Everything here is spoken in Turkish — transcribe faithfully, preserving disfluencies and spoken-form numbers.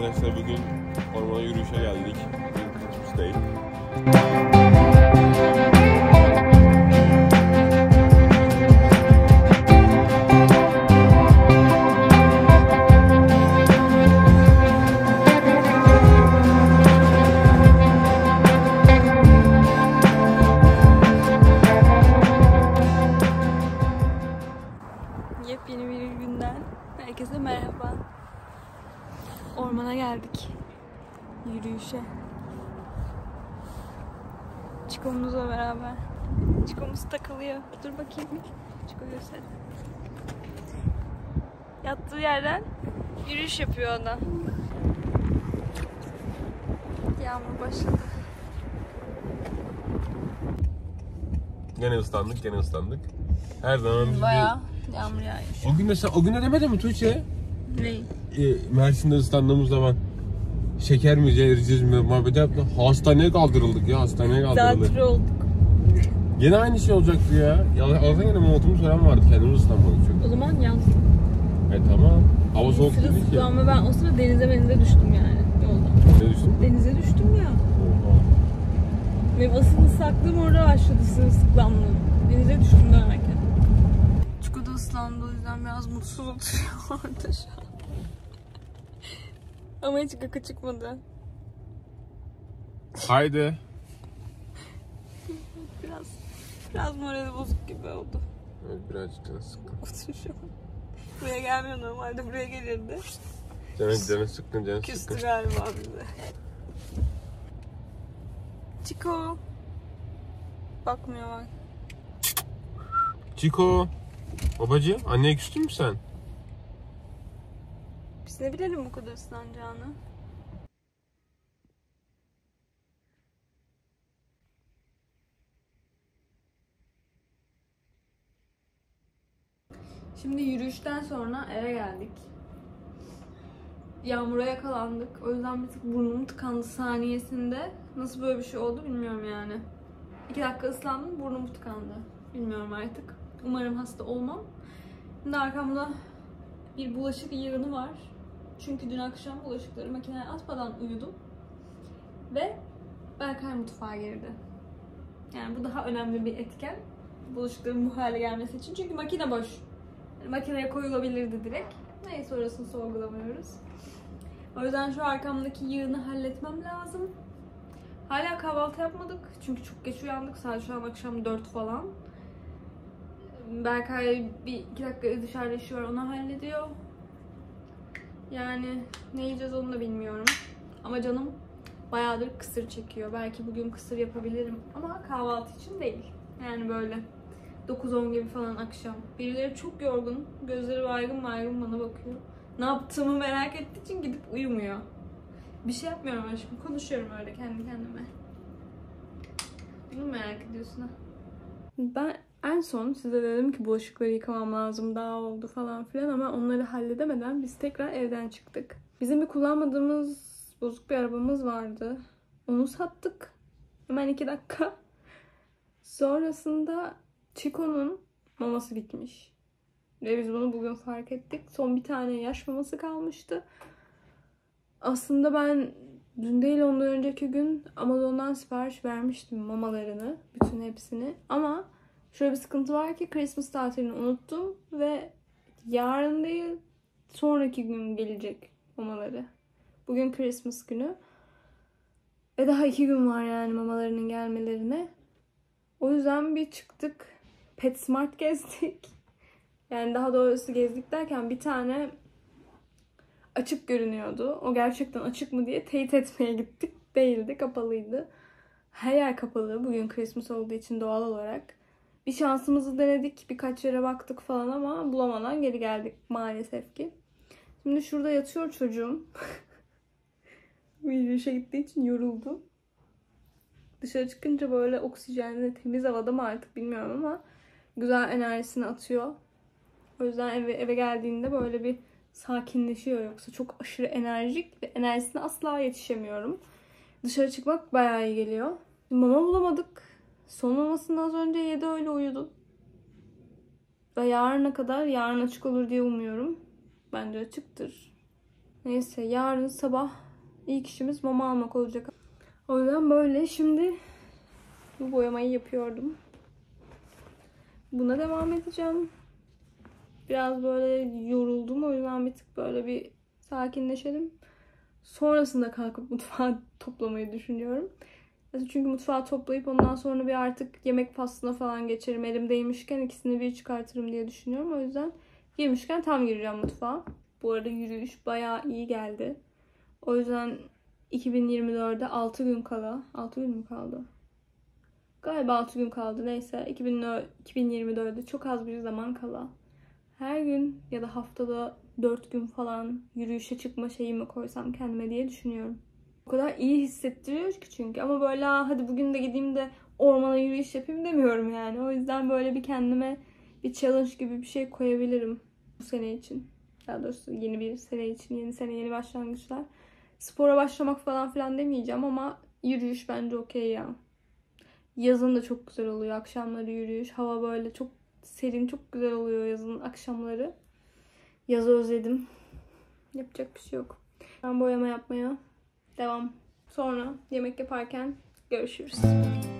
Arkadaşlar bugün ormana yürüyüşe geldik. Bugün Christmas Day. Yepyeni bir günden herkese merhaba. Ormana geldik. Yürüyüşe. Çikomuzla beraber. Çikomuz takılıyor. Dur bakayım. Çiko göster. Yattığı yerden yürüyüş yapıyor ona. Yağmur başladı. Gene ıslandık, gene ıslandık. Her zaman biz Bayağı yağmur yağıyor. O gün de sen, o gün de demedin mi Tuğçe? Ney? E, Mersin'de ıslandığımız zaman şeker mi yiyeceğiz mi muhabbet yaptı. Hastaneye kaldırıldık ya, hastaneye kaldırıldık. Zatürre olduk. Gene aynı şey olacaktı ya. Ya Allah'tan gene montumuz falan vardı, kendimiz ıslanmadık çünkü. O zaman yansın. E tamam. Hava soğuk değil ki. Ama ben o sırada denize denize düştüm yani yolda. Ne düştün? Denize düştüm ya. Oha. Benim asıl ıslaklığım orada başladı, sırılsıklamlığım. Denize düştüm dönerken. Çukurda ıslandı, o yüzden biraz mutsuz oturuyor orada şu an. Ama hiç kaka çıkmadı. Haydi. Biraz biraz morali bozuk gibi oldu. Evet, birazcık canı sıkkın. Otur şu an. Buraya gelmiyor, normalde buraya gelirdi. Canı, canı sıkkın, canı Küstü sıkkın. galiba bize. Çiko. Bakmıyor bak. Çiko. Babacığım, anneye küstün mü sen? Biz ne bilelim bu kadar ıslanacağını. Şimdi yürüyüşten sonra eve geldik. Yağmura yakalandık. O yüzden bir tık burnum tıkandı saniyesinde. Nasıl böyle bir şey oldu bilmiyorum yani. İki dakika ıslandım, burnum tıkandı. Bilmiyorum artık. Umarım hasta olmam. Şimdi arkamda bir bulaşık yığını var. Çünkü dün akşam bulaşıkları makineye atmadan uyudum. Ve Berkay mutfağa girdi. Yani bu daha önemli bir etken. Bulaşıkların bu hale gelmesi için. Çünkü makine boş. Yani makineye koyulabilirdi direkt. Neyse, orasını sorgulamıyoruz. O yüzden şu arkamdaki yığını halletmem lazım. Hala kahvaltı yapmadık. Çünkü çok geç uyandık. Saat şu an akşam dört falan. Berkay bir iki dakika dışarıda işi var, onu hallediyor. Yani ne yiyeceğiz onu da bilmiyorum. Ama canım bayağıdır kısır çekiyor. Belki bugün kısır yapabilirim ama kahvaltı için değil. Yani böyle dokuz on gibi falan akşam. Birileri çok yorgun, gözleri baygın baygın bana bakıyor. Ne yaptığımı merak ettiği için gidip uyumuyor. Bir şey yapmıyorum aşkım, konuşuyorum öyle kendi kendime. Bunu merak ediyorsun ha. Ben en son size dedim ki bulaşıkları yıkamam lazım, daha oldu falan filan, ama onları halledemeden biz tekrar evden çıktık. Bizim bir kullanmadığımız bozuk bir arabamız vardı. Onu sattık. Hemen iki dakika. Sonrasında Chico'nun maması bitmiş. Ve biz bunu bugün fark ettik. Son bir tane yaş maması kalmıştı. Aslında ben dün değil ondan önceki gün Amazon'dan sipariş vermiştim mamalarını. Bütün hepsini. Ama şöyle bir sıkıntı var ki Christmas tatilini unuttum. Ve yarın değil sonraki gün gelecek mamaları. Bugün Christmas günü. Ve daha iki gün var yani mamalarının gelmelerine. O yüzden bir çıktık. PetSmart gezdik. Yani daha doğrusu gezdik derken bir tane açık görünüyordu. O gerçekten açık mı diye teyit etmeye gittik. Değildi, kapalıydı. Her yer kapalı. Bugün Christmas olduğu için doğal olarak. Bir şansımızı denedik. Birkaç yere baktık falan ama bulamadan geri geldik maalesef ki. Şimdi şurada yatıyor çocuğum. Yürüyüşe gittiği için yoruldu. Dışarı çıkınca böyle oksijenli, temiz havada mı artık bilmiyorum ama güzel enerjisini atıyor. O yüzden eve, eve geldiğinde böyle bir sakinleşiyor, yoksa çok aşırı enerjik ve enerjisine asla yetişemiyorum. Dışarı çıkmak bayağı iyi geliyor. Mama bulamadık. Son mamasını az önce yedi, öyle uyudu. Ve yarına kadar, yarın açık olur diye umuyorum. Bence açıktır. Neyse yarın sabah ilk işimiz mama almak olacak. O yüzden böyle şimdi bu boyamayı yapıyordum. Buna devam edeceğim. Biraz böyle yoruldum. O yüzden bir tık böyle bir sakinleşelim. Sonrasında kalkıp mutfağı toplamayı düşünüyorum. Çünkü mutfağı toplayıp ondan sonra bir artık yemek faslına falan geçerim. Elimdeymişken ikisini bir çıkartırım diye düşünüyorum. O yüzden girmişken tam gireceğim mutfağa. Bu arada yürüyüş bayağı iyi geldi. O yüzden iki bin yirmi dörde altı gün kala. altı gün mü kaldı? Galiba altı gün kaldı. Neyse iki bin yirmi dörde çok az bir zaman kala. Her gün ya da haftada dört gün falan yürüyüşe çıkma şeyimi koysam kendime diye düşünüyorum. O kadar iyi hissettiriyor ki çünkü. Ama böyle hadi bugün de gideyim de ormana yürüyüş yapayım demiyorum yani. O yüzden böyle bir kendime bir challenge gibi bir şey koyabilirim bu sene için. Daha doğrusu yeni bir sene için, yeni sene, yeni başlangıçlar. Spora başlamak falan filan demeyeceğim ama yürüyüş bence okey ya. Yazın da çok güzel oluyor akşamları yürüyüş. Hava böyle çok serin, çok güzel oluyor yazın akşamları. Yazı özledim. Yapacak bir şey yok. Ben boyama yapmaya devam. Sonra yemek yaparken görüşürüz.